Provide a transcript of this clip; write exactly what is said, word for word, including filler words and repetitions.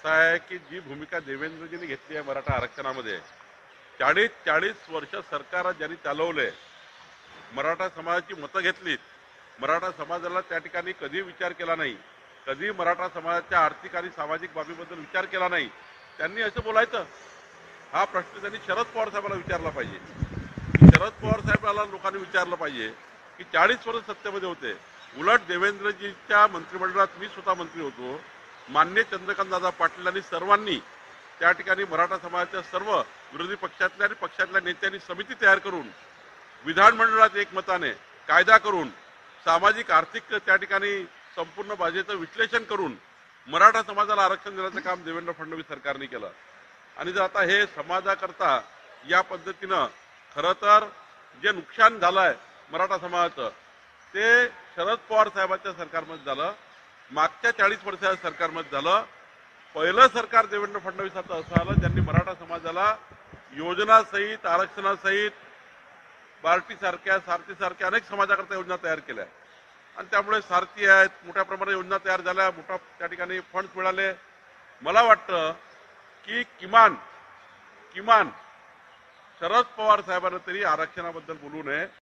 असं आहे की जी भूमिका देवेंद्रजींनी घेतली आहे मराठा आरक्षणामध्ये, चाळीस चाळीस वर्ष सरकार ज्यांनी चालवले, मराठा समाजाची मतं घेतलीत, मराठा समाजाला त्या ठिकाणी कधी विचार केला नाही, कधी मराठा समाजाच्या आर्थिक आणि सामाजिक बाबीबद्दल विचार केला नाही, त्यांनी असं बोलायचं? हा प्रश्न त्यांनी शरद पवार साहेबांना विचारला पाहिजे. शरद पवार साहेबांना लोकांनी विचारलं पाहिजे की चाळीस वर्ष सत्तेमध्ये होते, उलट देवेंद्रजीच्या मंत्रिमंडळात मी स्वतः मंत्री होतो, मान्य चंद्रकांतदादा पाटील आणि सर्वांनी त्या ठिकाणी मराठा समाजाच्या सर्व विरोधी पक्षातल्या आणि पक्षातल्या नेत्यांनी समिती तयार करून विधानमंडळात एकमताने कायदा करून सामाजिक आर्थिक त्या ठिकाणी संपूर्ण बाजूचं विश्लेषण करून मराठा समाजाला आरक्षण देण्याचं काम देवेंद्र फडणवीस सरकारने केलं. आणि जर आता हे समाजाकरता या पद्धतीनं खरं तर जे नुकसान झालंय मराठा समाजाचं ते शरद पवार साहेबांच्या सरकारमध्ये झालं, मागच्या चाळीस वर्षाच्या सरकारमध्ये झालं. पहिलं सरकार देवेंद्र फडणवीसाचं असं आलं ज्यांनी मराठा समाजाला योजनासहित आरक्षणासहित बार्टी सारख्या सारथी सारख्या अनेक समाजाकरता योजना तयार केल्या आणि त्यामुळे सारथी आहेत, मोठ्या प्रमाणात योजना तयार झाल्या, मोठा त्या ठिकाणी फंड्स मिळाले. मला वाटतं की किमान किमान शरद पवार साहेबांना तरी आरक्षणाबद्दल बोलू नये.